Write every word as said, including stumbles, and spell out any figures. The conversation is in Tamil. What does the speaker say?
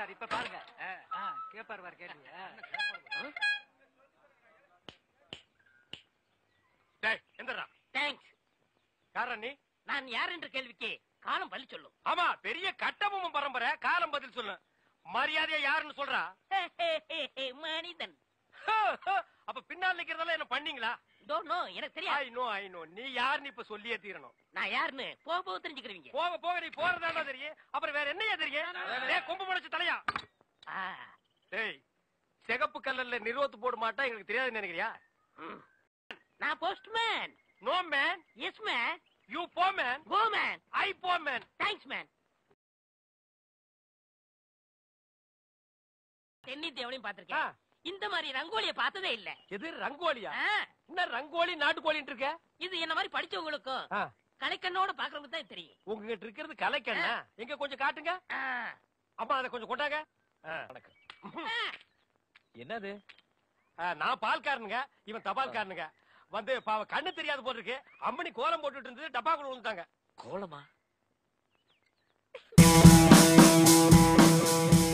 பாரு இப்ப பாருங்க. கேப்பாரு பாரு கேள்வி. டேய் எந்தடா? தேங்க்ஸ். யாரா நீ? நான் யார் என்ற கேள்விக்கு காலம் பதில் சொல்லும். ஆமா பெரிய கட்டபொம்மன் பரம்பரை, காலம் பதில் சொல்லு. மரியாதையா யாருன்னு சொல்றா? மனிதன். அப்ப பின்னால் நிக்கிறதெல்லாம் என்ன பண்ணீங்களா? டோன்ட் நோ, எனக்கு தெரியாது. I know I know. நீ யாருன்னு இப்ப சொல்லியே தீரணும். நான் யாருன்னு போக போக தெரிஞ்சுக்கிறீங்க. போக போக நீ போறதாண்டா தெரியும். அப்புறம் வேற என்னையா தெரியும்? டேய் கொம்பு முளைச்ச தலையா. டேய் சிகப்பு கல்லர்ல நிறுவத்து போட மாட்டா எனக்கு தெரியாதுன்னு நினைக்கிறியா? நான் postman. No man. Yes man. You போ மேன். Go man. ஐ போ மேன். Thanks man. தென்னிந்தியாவிலையும் பாத்திருக்கேன். இந்த மாதிரி ரங்கோலிய பார்த்ததே இல்ல. எது ரங்கோலியா? என்ன ரங்கோலி நாட்டுக்கோழின்னு இருக்க? இது என்ன மாதிரி படிச்சவங்களுக்கும் கலைக்கண்ணோட பாக்குறவங்க தான் தெரியும். உங்ககிட்ட இருக்கிறது கலைக்கண்ணா? எங்க கொஞ்சம் காட்டுங்க. அம்மா அதை கொஞ்சம் கொண்டாங்க. என்னது? நான் பால்காரனுங்க, இவன் தபால்காரனுங்க. வந்து பாவ கண்ணு தெரியாது போல இருக்கு. அம்மனி கோலம் போட்டுட்டு இருந்தது, டப்பாக்குள்ள விழுந்தாங்க. கோலமா?